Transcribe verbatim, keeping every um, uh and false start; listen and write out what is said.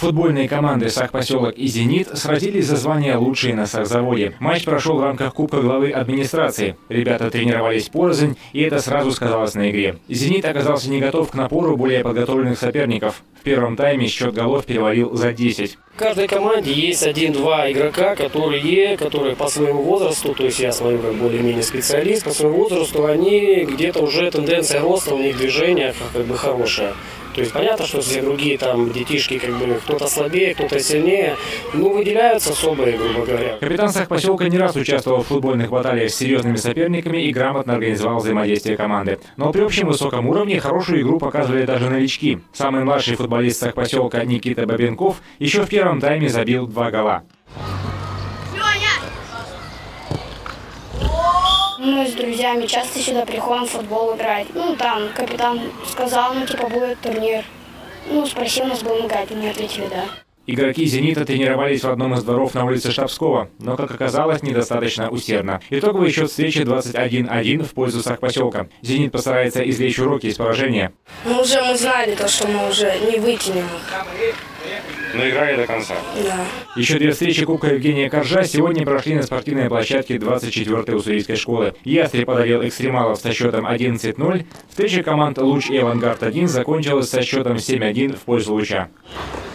Футбольные команды «Сахпоселок» и «Зенит» сразились за звание «Лучшие на Сахзаводе». Матч прошел в рамках Кубка главы администрации. Ребята тренировались порознь, и это сразу сказалось на игре. «Зенит» оказался не готов к напору более подготовленных соперников. В первом тайме счет голов перевалил за десять. В каждой команде есть один-два игрока, которые, которые по своему возрасту, то есть я смотрю как более-менее специалист, по своему возрасту они где-то уже тенденция роста у них в движениях как бы хорошая. То есть понятно, что все другие там детишки, как бы кто-то слабее, кто-то сильнее, но выделяются особые, грубо говоря. Капитан Сахпоселка не раз участвовал в футбольных баталиях с серьезными соперниками и грамотно организовал взаимодействие команды. Но при общем высоком уровне хорошую игру показывали даже новички. Самый младший футболист Сахпоселка Никита Бабенков еще в первом тайме забил два гола. Мы с друзьями часто сюда приходим в футбол играть. Ну, там капитан сказал, ну, типа, будет турнир. Ну, спросил нас, будем играть, и мы ответили, да. Игроки «Зенита» тренировались в одном из дворов на улице Штабского, но, как оказалось, недостаточно усердно. Итоговый счет встречи двадцать один один в пользу Сахпоселка. «Зенит» постарается извлечь уроки из поражения. Ну, уже мы знали то, что мы уже не вытянем. Но играли до конца. Да. Еще две встречи Кубка Евгения Коржа сегодня прошли на спортивной площадке двадцать четвёртой уссурийской школы. «Ястреб» одолел экстремалов со счетом одиннадцать ноль. Встреча команд «Луч» и «Авангард-один» закончилась со счетом семь один в пользу «Луча».